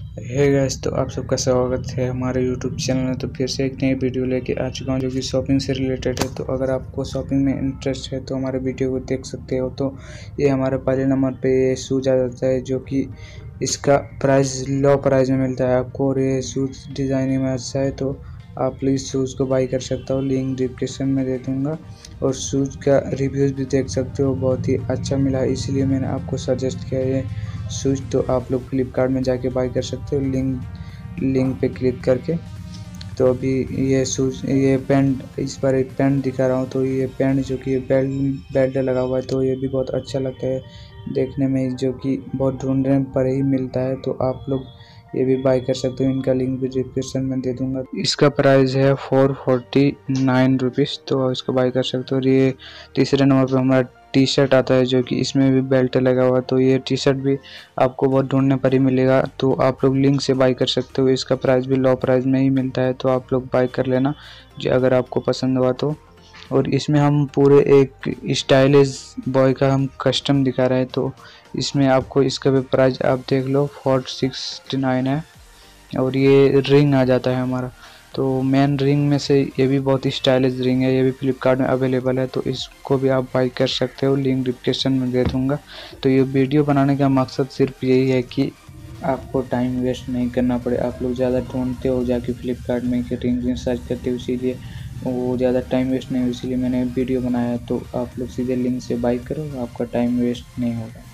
Hey guys, तो आप सबका स्वागत है हमारे यूट्यूब चैनल में। तो फिर से एक नई वीडियो लेके आ चुका हूँ जो कि शॉपिंग से रिलेटेड है। तो अगर आपको शॉपिंग में इंटरेस्ट है तो हमारे वीडियो को देख सकते हो। तो ये हमारे पहले नंबर पे ये शूज़ आ जाता है जो कि इसका प्राइस लो प्राइस में मिलता है आपको, और ये शूज़ डिज़ाइनिंग में अच्छा है। तो आप प्लीज़ शूज़ को बाई कर सकते हो, लिंक डिस्क्रिप्शन में दे दूँगा। और शूज़ का रिव्यूज़ भी देख सकते हो, बहुत ही अच्छा मिला, इसलिए मैंने आपको सजेस्ट किया ये शूज़। तो आप लोग फ्लिपकार्ट में जाके बाई कर सकते हो, लिंक पे क्लिक करके। तो अभी ये शूज़, ये पैंट, इस पर एक पैंट दिखा रहा हूँ। तो ये पैंट जो कि बेल्ट लगा हुआ है, तो ये भी बहुत अच्छा लगता है देखने में, जो कि बहुत ढूंढने पर ही मिलता है। तो आप लोग ये भी बाई कर सकते हो, इनका लिंक भी डिस्क्रिप्शन में दे दूंगा। इसका प्राइस है 449 रुपीज़। तो इसको बाई कर सकते हो। और ये तीसरे नंबर पे हमारा टी शर्ट आता है जो कि इसमें भी बेल्ट लगा हुआ है। तो ये टी शर्ट भी आपको बहुत ढूंढने पर ही मिलेगा। तो आप लोग लिंक से बाई कर सकते हो, इसका प्राइस भी लो प्राइस में ही मिलता है। तो आप लोग बाई कर लेना जो अगर आपको पसंद हुआ तो। और इसमें हम पूरे एक स्टाइलिश बॉय का हम कस्टम दिखा रहे हैं। तो इसमें आपको इसका भी प्राइस आप देख लो, 469 है। और ये रिंग आ जाता है हमारा। तो मेन रिंग में से ये भी बहुत ही स्टाइलिश रिंग है, ये भी फ्लिपकार्ट में अवेलेबल है। तो इसको भी आप बाई कर सकते हो, लिंक डिस्क्रिप्शन में दे दूँगा। तो ये वीडियो बनाने का मकसद सिर्फ यही है कि आपको टाइम वेस्ट नहीं करना पड़े। आप लोग ज़्यादा ढूंढते हो जाके फ्लिपकार्ट में कि रिंग सर्च करते हो, इसीलिए वो ज़्यादा टाइम वेस्ट नहीं हो, इसीलिए मैंने वीडियो बनाया। तो आप लोग सीधे लिंक से बाई करो, आपका टाइम वेस्ट नहीं होगा।